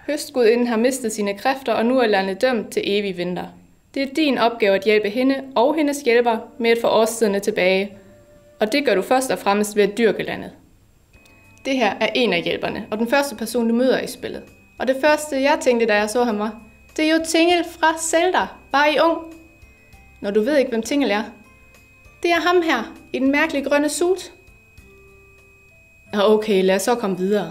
Høstgudinden har mistet sine kræfter og nu er landet dømt til evig vinter. Det er din opgave at hjælpe hende og hendes hjælper med at få årstiderne tilbage. Og det gør du først og fremmest ved at dyrke landet. Det her er en af hjælperne, og den første person, du møder i spillet. Og det første, jeg tænkte, da jeg så ham, var, det er jo Tingle fra Zelda, bare i ung. Når du ved ikke, hvem Tingle er. Det er ham her, i den mærkelige grønne suit. Okay, lad os så komme videre.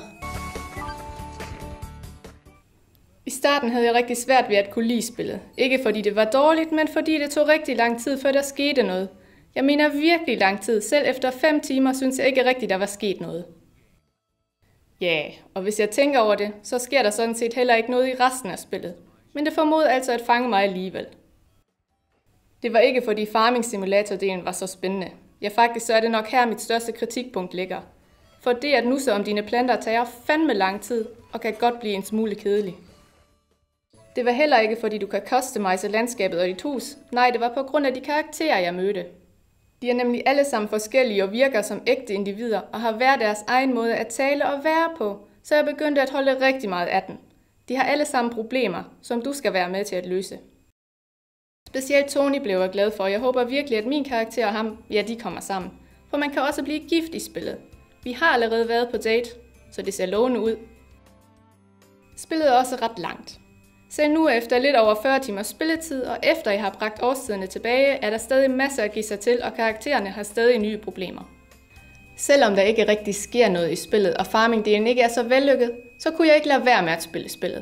I starten havde jeg rigtig svært ved at kunne lide spillet. Ikke fordi det var dårligt, men fordi det tog rigtig lang tid, før der skete noget. Jeg mener virkelig lang tid. Selv efter 5 timer synes jeg ikke rigtigt, der var sket noget. Ja, og hvis jeg tænker over det, så sker der sådan set heller ikke noget i resten af spillet. Men det formåede altså at fange mig alligevel. Det var ikke fordi Farming Simulator-delen var så spændende. Ja, faktisk så er det nok her mit største kritikpunkt ligger. For det at nusse om dine planter tager fandme lang tid og kan godt blive en smule kedelig. Det var heller ikke fordi du kan customize landskabet og dit hus. Nej, det var på grund af de karakterer jeg mødte. De er nemlig alle sammen forskellige og virker som ægte individer og har hver deres egen måde at tale og være på, så jeg begyndte at holde rigtig meget af den. De har alle sammen problemer, som du skal være med til at løse. Specielt Tony blev jeg glad for, og jeg håber virkelig, at min karakter og ham, ja, de kommer sammen. For man kan også blive gift i spillet. Vi har allerede været på date, så det ser lovende ud. Spillet er også ret langt. Selv nu efter lidt over 40 timers spilletid, og efter jeg har bragt årstiderne tilbage, er der stadig masser at give sig til, og karaktererne har stadig nye problemer. Selvom der ikke rigtig sker noget i spillet, og farming-delen ikke er så vellykket, så kunne jeg ikke lade være med at spille spillet.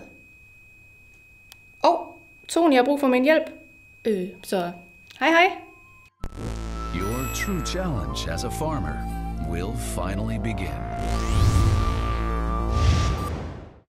Tony har brug for min hjælp. Så hej. Your true challenge as a farmer will finally begin.